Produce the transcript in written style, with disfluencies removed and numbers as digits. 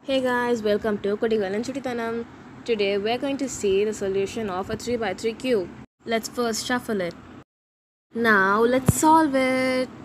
Hey guys, welcome to Kuttigalin Chuttithanam. Today we're going to see the solution of a 3 by 3 cube. Let's first shuffle it. Now let's solve it.